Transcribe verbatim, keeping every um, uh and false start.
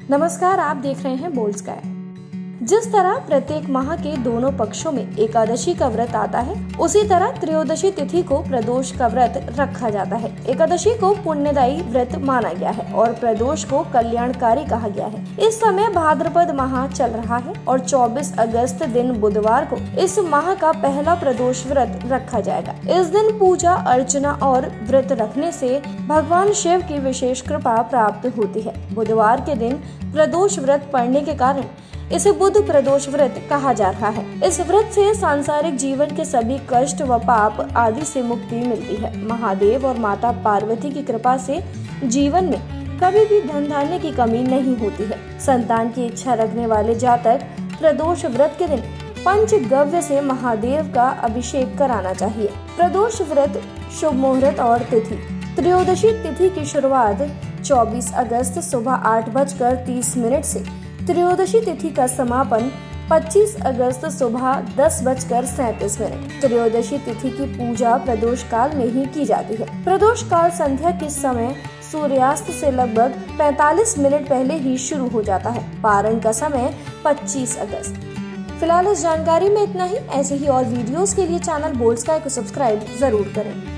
नमस्कार, आप देख रहे हैं बोल्ड स्काई। जिस तरह प्रत्येक माह के दोनों पक्षों में एकादशी का व्रत आता है, उसी तरह त्रयोदशी तिथि को प्रदोष का व्रत रखा जाता है। एकादशी को पुण्यदायी व्रत माना गया है और प्रदोष को कल्याणकारी कहा गया है। इस समय भाद्रपद माह चल रहा है और चौबीस अगस्त दिन बुधवार को इस माह का पहला प्रदोष व्रत रखा जाएगा। इस दिन पूजा अर्चना और व्रत रखने से भगवान शिव की विशेष कृपा प्राप्त होती है। बुधवार के दिन प्रदोष व्रत पड़ने के कारण इसे बुध प्रदोष व्रत कहा जा रहा है। इस व्रत से सांसारिक जीवन के सभी कष्ट व पाप आदि से मुक्ति मिलती है। महादेव और माता पार्वती की कृपा से जीवन में कभी भी धन धान्य की कमी नहीं होती है। संतान की इच्छा रखने वाले जातक प्रदोष व्रत के दिन पंचगव्य से महादेव का अभिषेक कराना चाहिए। प्रदोष व्रत शुभ मुहूर्त और तिथि। त्रयोदशी तिथि की शुरुआत चौबीस अगस्त सुबह आठ बजकर तीस मिनट से, त्रयोदशी तिथि का समापन पच्चीस अगस्त सुबह दस बजकर सैंतीस मिनट। त्रयोदशी तिथि की पूजा प्रदोष काल में ही की जाती है। प्रदोष काल संध्या के समय सूर्यास्त से लगभग पैंतालीस मिनट पहले ही शुरू हो जाता है। पारण का समय पच्चीस अगस्त। फिलहाल इस जानकारी में इतना ही। ऐसे ही और वीडियोस के लिए चैनल बोल्ड स्काई को सब्सक्राइब जरूर करें।